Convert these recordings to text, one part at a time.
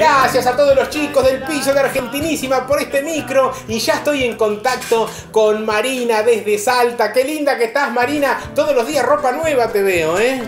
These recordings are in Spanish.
Gracias a todos los chicos del piso de Argentinísima por este micro. Y ya estoy en contacto con Marina desde Salta. Qué linda que estás, Marina. Todos los días ropa nueva te veo, ¿eh?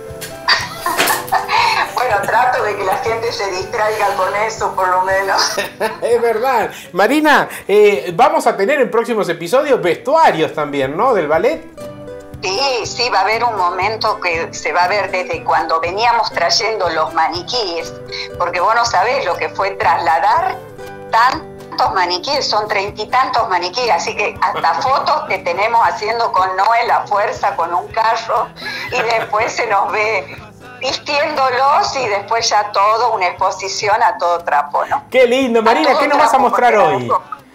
Bueno, trato de que la gente se distraiga con eso, por lo menos. Es verdad. Marina, vamos a tener en próximos episodios vestuarios también, ¿no? Del ballet. Sí, va a haber un momento que se va a ver desde cuando veníamos trayendo los maniquíes, porque vos no sabés lo que fue trasladar tantos maniquíes, son 30 y tantos maniquíes, así que hasta fotos que tenemos haciendo con Noé la fuerza, con un carro, y después se nos ve vistiéndolos y después ya todo, una exposición a todo trapo, ¿no? Qué lindo, Marina, ¿qué nos vas a mostrar hoy?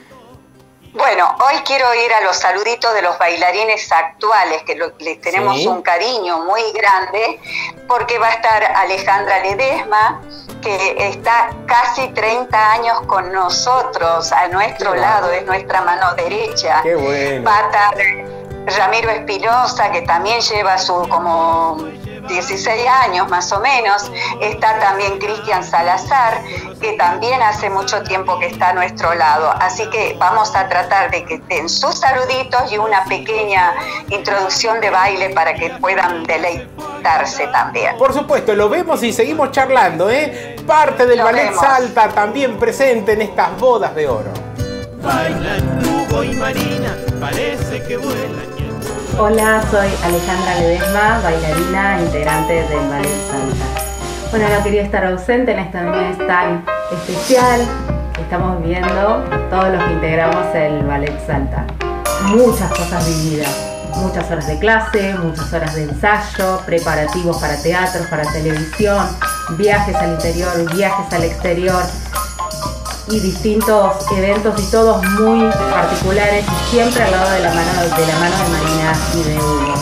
Bueno, hoy quiero ir a los saluditos de los bailarines actuales, que les tenemos un cariño muy grande, porque va a estar Alejandra Ledesma, que está casi 30 años con nosotros, a nuestro lado, es nuestra mano derecha. Qué bueno. Va a estar Ramiro Espinosa, que también lleva su como 16 años más o menos. Está también Cristian Salazar, que también hace mucho tiempo que está a nuestro lado. Así que vamos a tratar de que den sus saluditos y una pequeña introducción de baile para que puedan deleitarse también. Por supuesto, lo vemos y seguimos charlando, ¿eh? Parte del ballet Salta también presente en estas bodas de oro. Bailan Hugo y Marina, parece que vuelan. Hola, soy Alejandra Ledesma, bailarina, integrante del Ballet Salta. Bueno, no quería estar ausente en este mes tan especial que estamos viviendo todos los que integramos el Ballet Salta. Muchas cosas vividas, muchas horas de clase, muchas horas de ensayo, preparativos para teatros, para televisión, viajes al interior, viajes al exterior y distintos eventos y todos muy particulares y siempre al lado de la mano de Marina y de Hugo,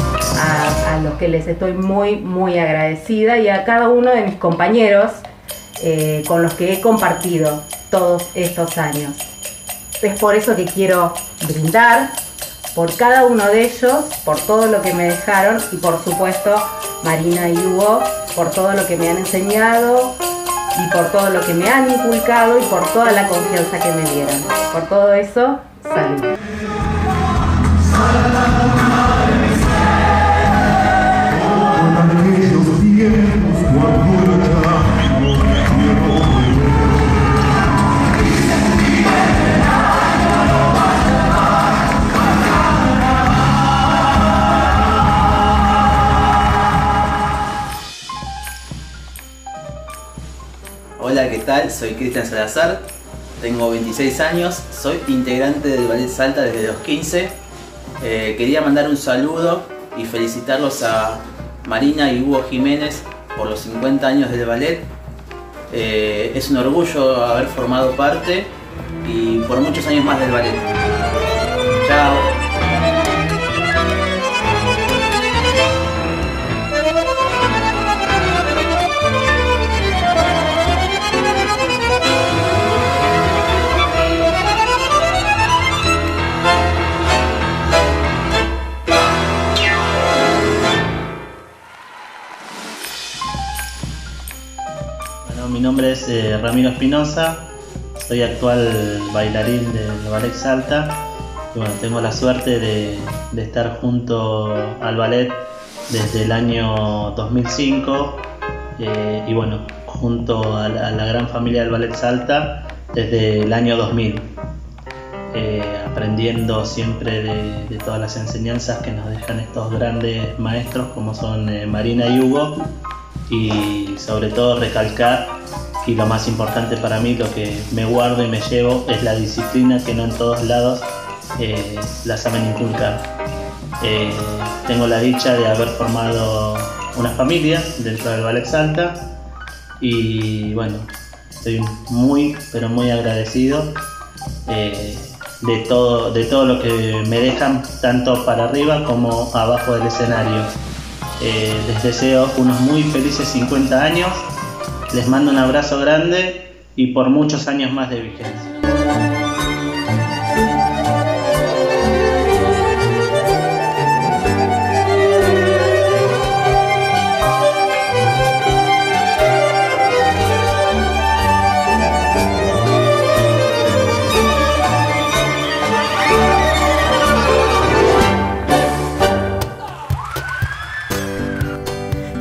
a los que les estoy muy agradecida, y a cada uno de mis compañeros con los que he compartido todos estos años. Es por eso que quiero brindar por cada uno de ellos, por todo lo que me dejaron, y por supuesto Marina y Hugo por todo lo que me han enseñado y por todo lo que me han inculcado y por toda la confianza que me dieron. Por todo eso, salud. Hola, ¿qué tal? Soy Cristian Salazar, tengo 26 años, soy integrante del Ballet Salta desde los 15. Quería mandar un saludo y felicitarlos a Marina y Hugo Jiménez por los 50 años del ballet. Es un orgullo haber formado parte y por muchos años más del ballet. Chao. Mi nombre es Ramiro Espinosa, soy actual bailarín del Ballet Salta y bueno, tengo la suerte de estar junto al ballet desde el año 2005 y bueno, junto a la gran familia del Ballet Salta desde el año 2000, aprendiendo siempre de todas las enseñanzas que nos dejan estos grandes maestros como son Marina y Hugo, y sobre todo recalcar, y lo más importante para mí, lo que me guardo y me llevo es la disciplina que no en todos lados la saben inculcar. Tengo la dicha de haber formado una familia dentro del Ballet Salta y bueno, estoy muy pero muy agradecido de todo lo que me dejan tanto para arriba como abajo del escenario. Les deseo unos muy felices 50 años, les mando un abrazo grande y por muchos años más de vigencia.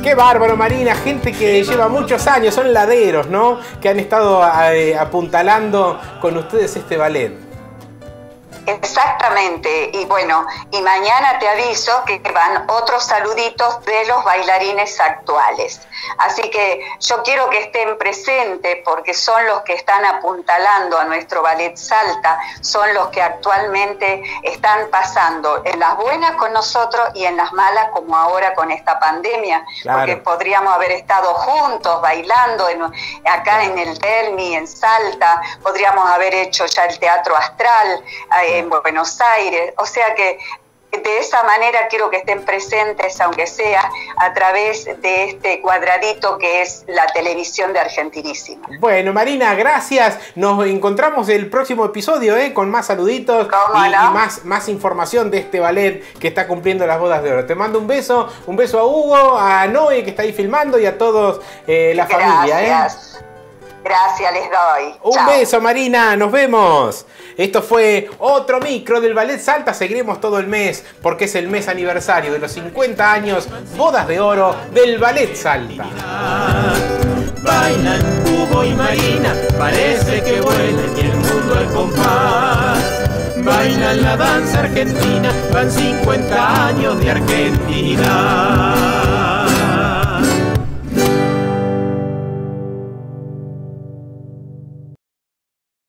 Qué bárbaro, Marina, gente que lleva muchos años, son laderos, ¿no? Que han estado apuntalando con ustedes este ballet. Exactamente, y bueno, y mañana te aviso que van otros saluditos de los bailarines actuales. Así que yo quiero que estén presentes porque son los que están apuntalando a nuestro Ballet Salta, son los que actualmente están pasando en las buenas con nosotros y en las malas como ahora con esta pandemia, claro. Porque podríamos haber estado juntos bailando acá en el Delmi, en Salta, podríamos haber hecho ya el Teatro Astral, en Buenos Aires, o sea que de esa manera quiero que estén presentes, aunque sea a través de este cuadradito que es la televisión de Argentinísima. Bueno, Marina, gracias. Nos encontramos el próximo episodio con más saluditos y más información de este ballet que está cumpliendo las bodas de oro. Te mando un beso a Hugo, a Noé que está ahí filmando y a todos la familia. Gracias, les doy. Un beso, Marina, nos vemos. Esto fue otro micro del Ballet Salta. Seguiremos todo el mes porque es el mes aniversario de los 50 años, bodas de oro del Ballet Salta. Bailan Hugo y Marina, parece que vuelen y el mundo al compás. Bailan la danza argentina, van 50 años de Argentina.